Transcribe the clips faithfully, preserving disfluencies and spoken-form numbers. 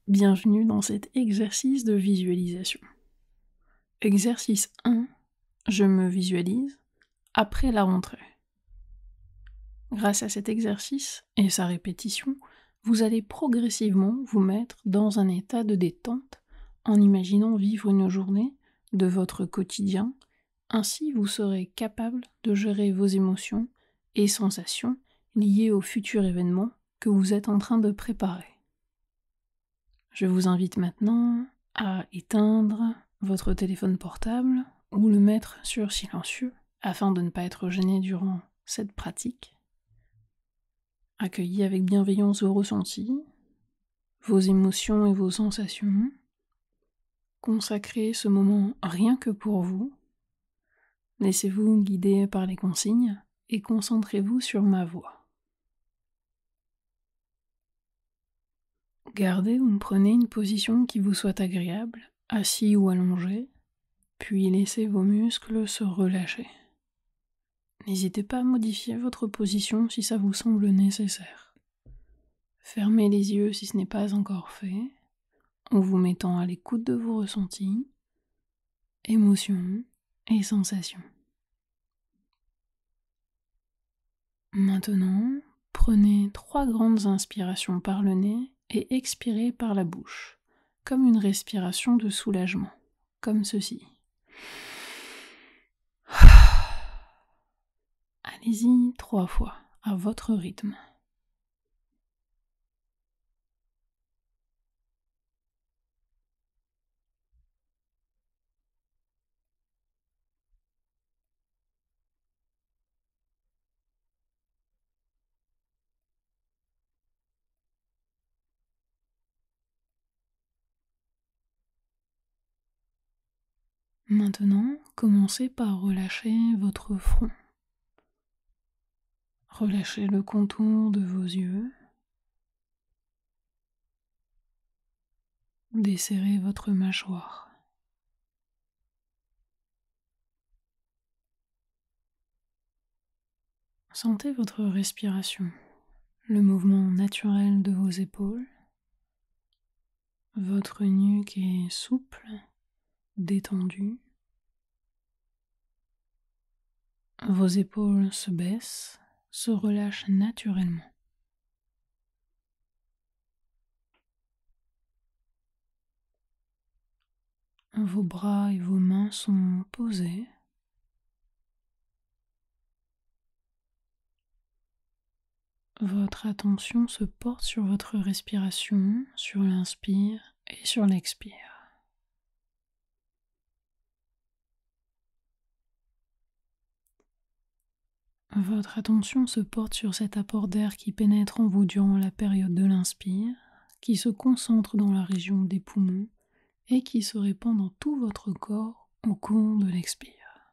Bienvenue dans cet exercice de visualisation. Exercice un. Je me visualise après la rentrée. Grâce à cet exercice et sa répétition, vous allez progressivement vous mettre dans un état de détente en imaginant vivre une journée de votre quotidien. Ainsi, vous serez capable de gérer vos émotions et sensations liées au futur événement que vous êtes en train de préparer. Je vous invite maintenant à éteindre votre téléphone portable ou le mettre sur silencieux afin de ne pas être gêné durant cette pratique. Accueillez avec bienveillance vos ressentis, vos émotions et vos sensations. Consacrez ce moment rien que pour vous. Laissez-vous guider par les consignes et concentrez-vous sur ma voix. Gardez ou prenez une position qui vous soit agréable, assis ou allongé, puis laissez vos muscles se relâcher. N'hésitez pas à modifier votre position si ça vous semble nécessaire. Fermez les yeux si ce n'est pas encore fait, en vous mettant à l'écoute de vos ressentis, émotions et sensations. Maintenant, prenez trois grandes inspirations par le nez et expirez par la bouche, comme une respiration de soulagement, comme ceci. Allez-y trois fois, à votre rythme. Maintenant, commencez par relâcher votre front. Relâchez le contour de vos yeux. Desserrez votre mâchoire. Sentez votre respiration, le mouvement naturel de vos épaules. Votre nuque est souple, détendue. Vos épaules se baissent, se relâchent naturellement. Vos bras et vos mains sont posés. Votre attention se porte sur votre respiration, sur l'inspire et sur l'expire. Votre attention se porte sur cet apport d'air qui pénètre en vous durant la période de l'inspire, qui se concentre dans la région des poumons et qui se répand dans tout votre corps au cours de l'expire.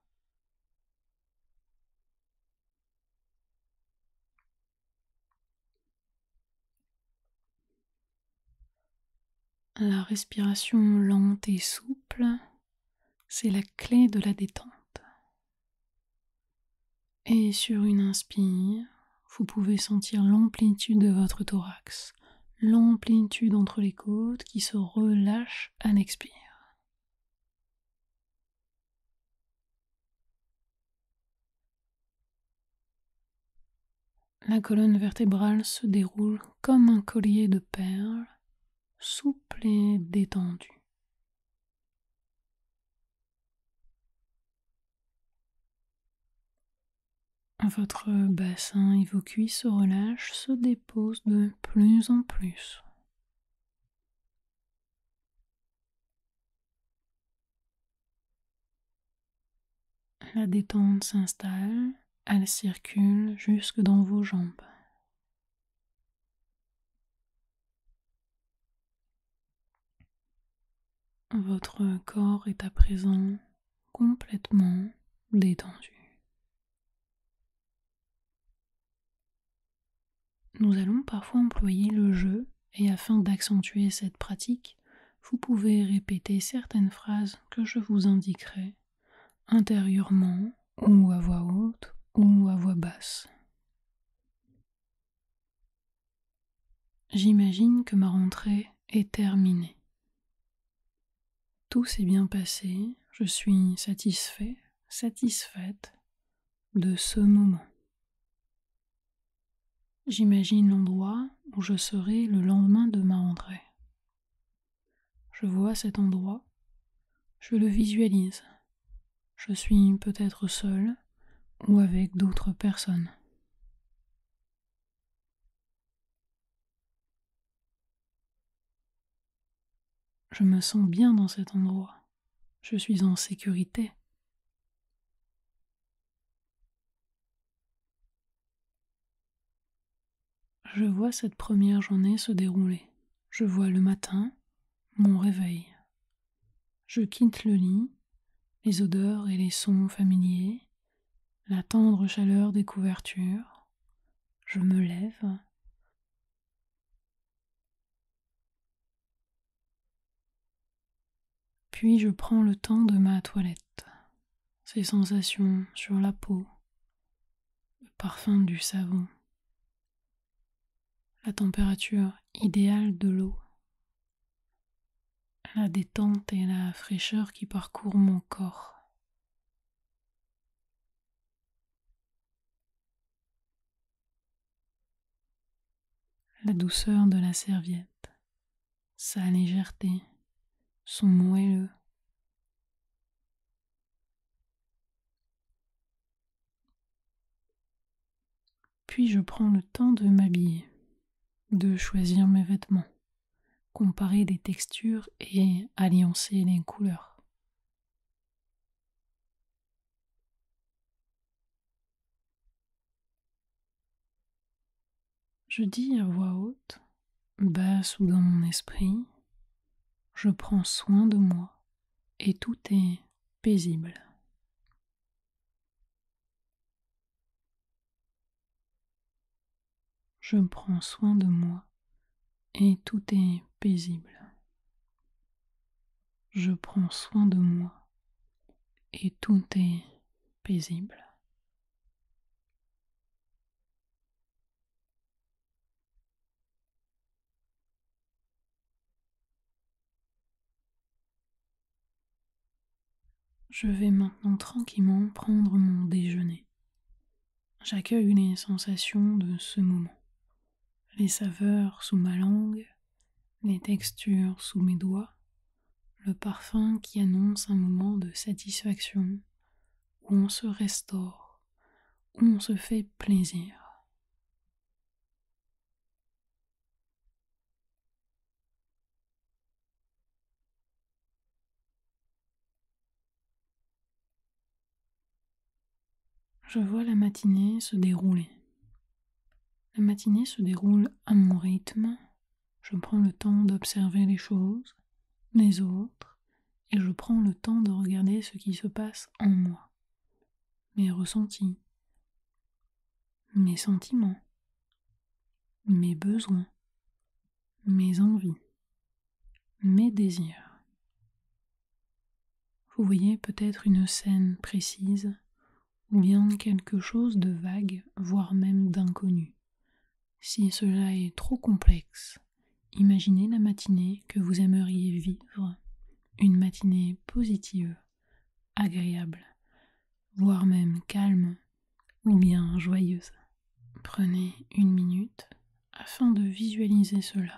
La respiration lente et souple, c'est la clé de la détente. Et sur une inspire, vous pouvez sentir l'amplitude de votre thorax, l'amplitude entre les côtes qui se relâche à l'expire. La colonne vertébrale se déroule comme un collier de perles, souple et détendu. Votre bassin et vos cuisses se relâchent, se déposent de plus en plus. La détente s'installe, elle circule jusque dans vos jambes. Votre corps est à présent complètement détendu. Nous allons parfois employer le jeu et afin d'accentuer cette pratique, vous pouvez répéter certaines phrases que je vous indiquerai intérieurement ou à voix haute ou à voix basse. J'imagine que ma rentrée est terminée. Tout s'est bien passé, je suis satisfait, satisfaite de ce moment. J'imagine l'endroit où je serai le lendemain de ma rentrée. Je vois cet endroit, je le visualise. Je suis peut-être seule ou avec d'autres personnes. Je me sens bien dans cet endroit. Je suis en sécurité. Je vois cette première journée se dérouler. Je vois le matin, mon réveil. Je quitte le lit, les odeurs et les sons familiers, la tendre chaleur des couvertures. Je me lève. Puis je prends le temps de ma toilette. Ces sensations sur la peau, le parfum du savon, la température idéale de l'eau, la détente et la fraîcheur qui parcourent mon corps. La douceur de la serviette, sa légèreté, son moelleux. Puis je prends le temps de m'habiller, de choisir mes vêtements, comparer des textures et alliancer les couleurs. Je dis à voix haute, basse ou dans mon esprit, je prends soin de moi et tout est paisible. Je prends soin de moi et tout est paisible. Je prends soin de moi et tout est paisible. Je vais maintenant tranquillement prendre mon déjeuner. J'accueille les sensations de ce moment, les saveurs sous ma langue, les textures sous mes doigts, le parfum qui annonce un moment de satisfaction où on se restaure, où on se fait plaisir. Je vois la matinée se dérouler. La matinée se déroule à mon rythme. Je prends le temps d'observer les choses, les autres, et je prends le temps de regarder ce qui se passe en moi, mes ressentis, mes sentiments, mes besoins, mes envies, mes désirs. Vous voyez peut-être une scène précise ou bien quelque chose de vague, voire même d'inconnu. Si cela est trop complexe, imaginez la matinée que vous aimeriez vivre, une matinée positive, agréable, voire même calme ou bien joyeuse. Prenez une minute afin de visualiser cela.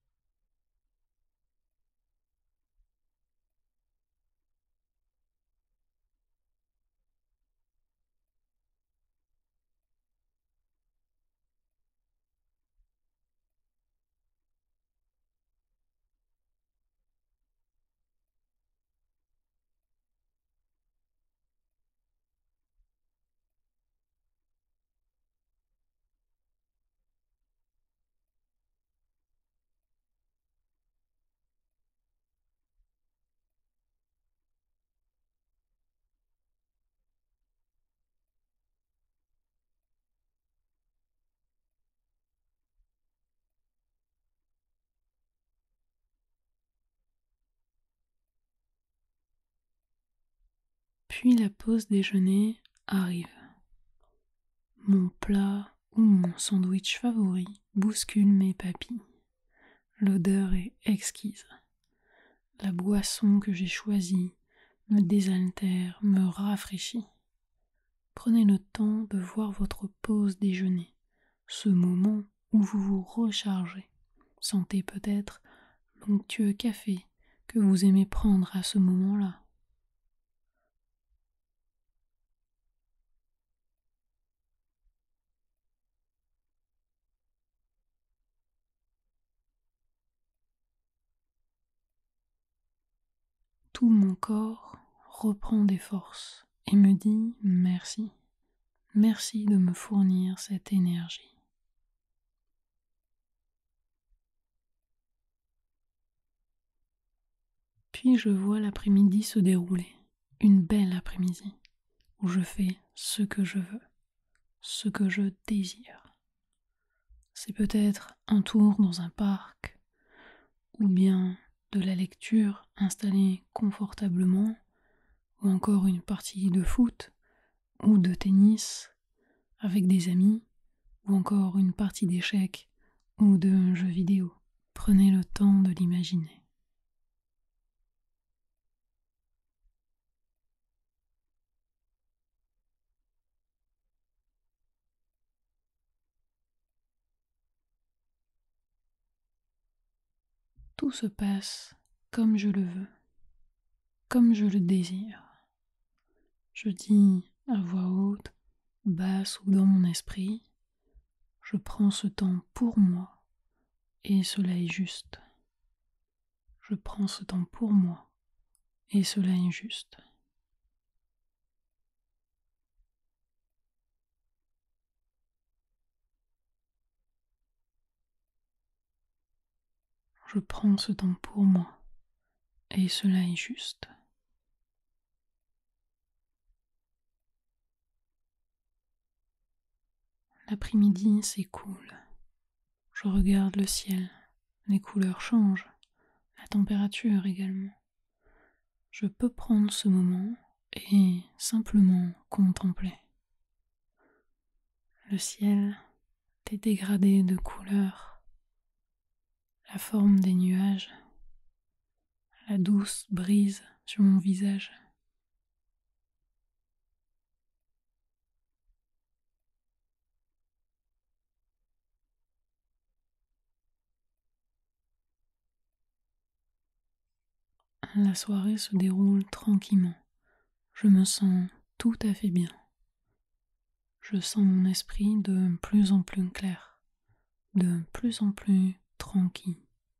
Puis la pause déjeuner arrive. Mon plat ou mon sandwich favori bouscule mes papilles. L'odeur est exquise. La boisson que j'ai choisie me désaltère, me rafraîchit. Prenez le temps de voir votre pause déjeuner, ce moment où vous vous rechargez. Sentez peut-être l'onctueux café que vous aimez prendre à ce moment-là. Tout mon corps reprend des forces et me dit merci. Merci de me fournir cette énergie. Puis je vois l'après-midi se dérouler, une belle après-midi, où je fais ce que je veux, ce que je désire. C'est peut-être un tour dans un parc, ou bien de la lecture installée confortablement, ou encore une partie de foot ou de tennis avec des amis, ou encore une partie d'échecs ou de jeux vidéo. Prenez le temps de l'imaginer. Tout se passe comme je le veux, comme je le désire. Je dis à voix haute, basse ou dans mon esprit, je prends ce temps pour moi et cela est juste. Je prends ce temps pour moi et cela est juste. Je prends ce temps pour moi et cela est juste. L'après-midi s'écoule. Je regarde le ciel. Les couleurs changent. La température également. Je peux prendre ce moment et simplement contempler. Le ciel est dégradé de couleurs. La forme des nuages. La douce brise sur mon visage. La soirée se déroule tranquillement. Je me sens tout à fait bien. Je sens mon esprit de plus en plus clair, de plus en plus tranquille.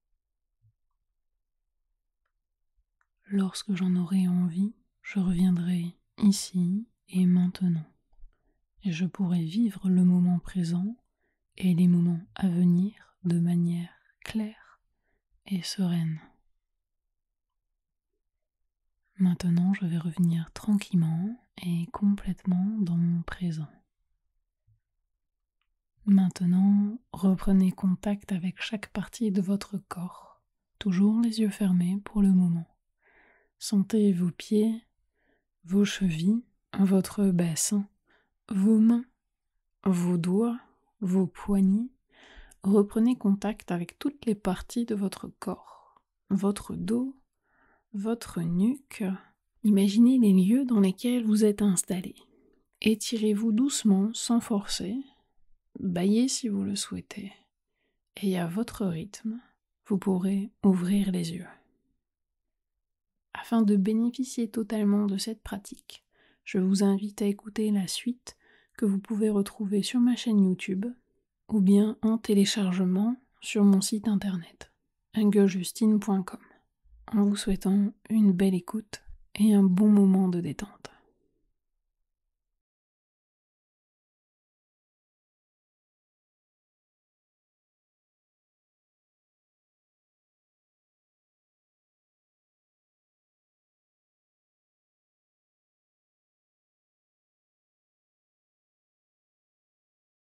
Lorsque j'en aurai envie, je reviendrai ici et maintenant. Et je pourrai vivre le moment présent et les moments à venir de manière claire et sereine. Maintenant, je vais revenir tranquillement et complètement dans mon présent. Maintenant, reprenez contact avec chaque partie de votre corps, toujours les yeux fermés pour le moment. Sentez vos pieds, vos chevilles, votre bassin, vos mains, vos doigts, vos poignets. Reprenez contact avec toutes les parties de votre corps, votre dos, votre nuque. Imaginez les lieux dans lesquels vous êtes installé. Étirez-vous doucement, sans forcer. Bâillez si vous le souhaitez. Et à votre rythme, vous pourrez ouvrir les yeux. Afin de bénéficier totalement de cette pratique, je vous invite à écouter la suite que vous pouvez retrouver sur ma chaîne YouTube ou bien en téléchargement sur mon site internet angelejustine point com en vous souhaitant une belle écoute et un bon moment de détente.